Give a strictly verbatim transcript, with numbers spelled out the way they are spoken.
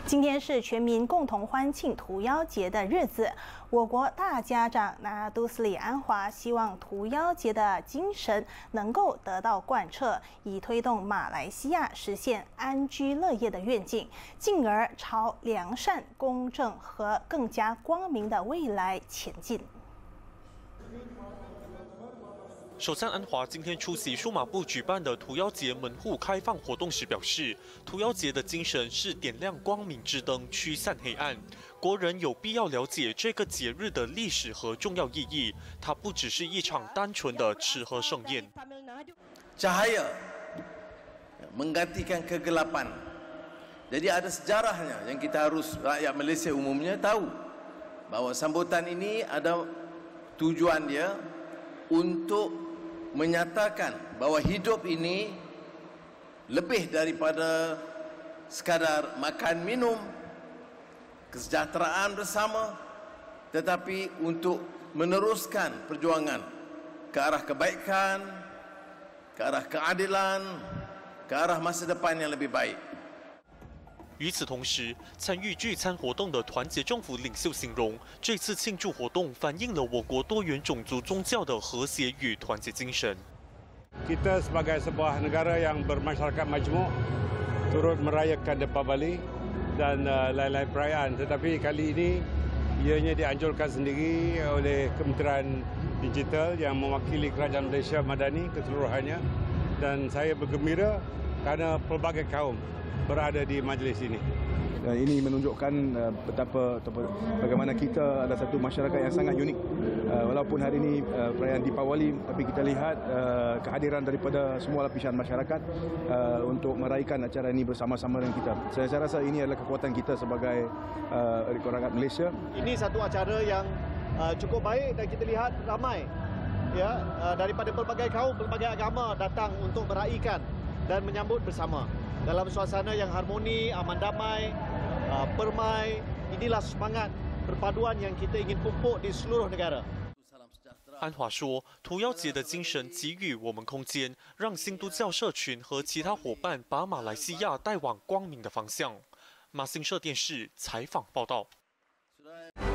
今天是全民共同欢庆屠妖节的日子。我国大家长拿督斯里安华希望屠妖节的精神能够得到贯彻，以推动马来西亚实现安居乐业的愿景，进而朝良善、公正和更加光明的未来前进。 首相安华今天出席数码部举办的屠妖节门户开放活动时表示，屠妖节的精神是点亮光明之灯，驱散黑暗。国人有必要了解这个节日的历史和重要意义，它不只是一场单纯的吃喝盛宴。 Cahaya menggantikan kegelapan. Jadi ada sejarahnya yang kita harus rakyat Malaysia umumnya tahu bahawa sambutan ini ada tujuan dia untuk menyatakan bahawa hidup ini lebih daripada sekadar makan minum, kesejahteraan bersama, tetapi untuk meneruskan perjuangan ke arah kebaikan, ke arah keadilan, ke arah masa depan yang lebih baik. 与此同时，参与聚餐活动的团结政府领袖形容，这次庆祝活动反映了我国多元种族宗教的和谐与团结精神。 Kita sebagai sebuah negara yang bermasyarakat majmuk turut merayakan Deepavali dan lain-lain perayaan, tetapi kali ini ianya dianjurkan sendiri oleh Kementerian Digital yang mewakili Kerajaan Malaysia Madani keseluruhannya, dan saya bergembira kerana pelbagai kaum berada di majlis ini. Dan ini menunjukkan uh, betapa, betapa bagaimana kita adalah satu masyarakat yang sangat unik. Uh, walaupun hari ini uh, perayaan Deepavali, tapi kita lihat uh, kehadiran daripada semua lapisan masyarakat uh, untuk meraihkan acara ini bersama-sama dengan kita. Saya, saya rasa ini adalah kekuatan kita sebagai uh, rakyat Malaysia. Ini satu acara yang uh, cukup baik dan kita lihat ramai ya uh, daripada pelbagai kaum, pelbagai agama datang untuk meraihkan dan menyambut bersama. Dalam suasana yang harmoni, aman damai, uh, permai, inilah semangat perpaduan yang kita ingin pupuk di seluruh negara. 安华说，屠妖节的精神给予我们空间，让新都教社群和其他伙伴把马来西亚带往光明的方向。马新社电视采访报道。